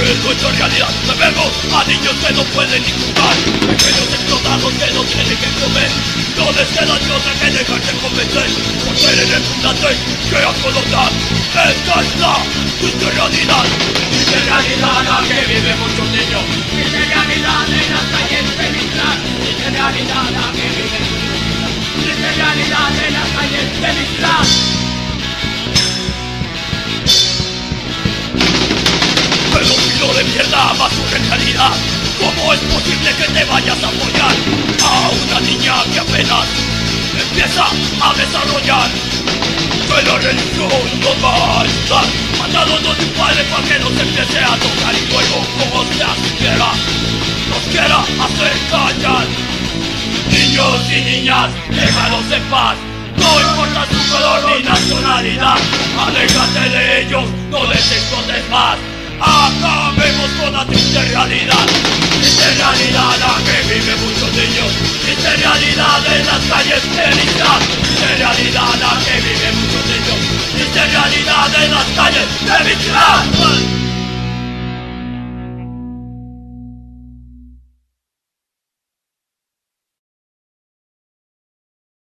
En nuestra realidad vemos a niños que no pueden ni jugar, pequeños explotados que no tienen que comer. No les queda ni otra que dejarse convencer por ser el refundante que acolotar. Esta es la triste realidad. Triste realidad la que viven muchos niños. Triste realidad en las calles de Mistral. Triste realidad la que viven muchos niños. Triste realidad en las calles de Mistral. Pedófilo de mierda, basura en realidad. ¿Cómo es posible que te vayas a apoyar a una niña que apenas empieza a desarrollar? Que la religión nos va a ayudar, mandándonos de un padre para que nos empiece a tocar y luego como sea siquiera nos quiera hacer callar. Niños y niñas, déjalos en paz, no importa su color ni nacionalidad. Aléjate de ellos, no les escondes más. Acabemos con la triste realidad. Triste realidad la que vive muchos niños. Triste realidad en las calles de Mistral. Triste realidad la que vive muchos niños. Triste realidad en las calles de Mistral.